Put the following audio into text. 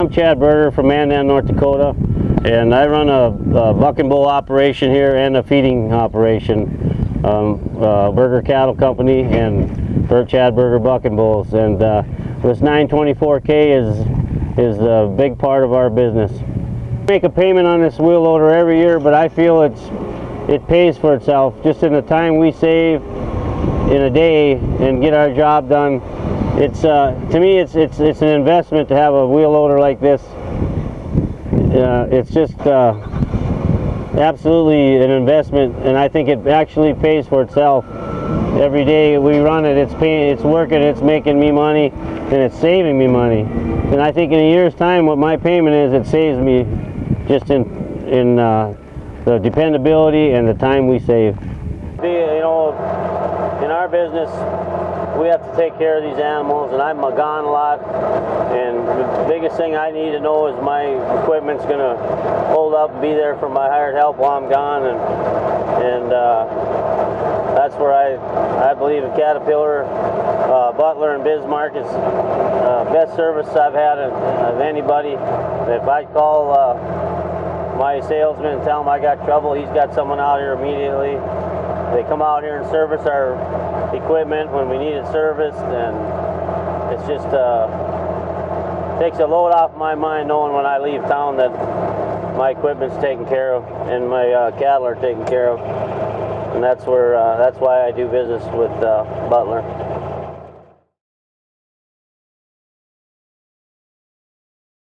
I'm Chad Berger from Mandan, North Dakota, and I run a buck and bull operation here and a feeding operation, Berger Cattle Company and Chad Berger Buck and Bulls. And this 924K is a big part of our business. We make a payment on this wheel loader every year, but I feel it pays for itself just in the time we save in a day and get our job done. It's to me, it's an investment to have a wheel loader like this. It's just absolutely an investment, and I think it actually pays for itself. Every day we run it, it's working, it's making me money, and it's saving me money. And I think in a year's time, what my payment is, it saves me just in the dependability and the time we save. You know, in our business, we have to take care of these animals, and I'm gone a lot, and the biggest thing I need to know is my equipment's going to hold up and be there for my hired help while I'm gone, and that's where I believe a Caterpillar, Butler, and Bismarck is best service I've had of anybody. If I call my salesman and tell him I got trouble, he's got someone out here immediately. They come out here and service our equipment when we need it serviced, and it's just takes a load off my mind knowing when I leave town that my equipment's taken care of and my cattle are taken care of, and that's why I do business with Butler.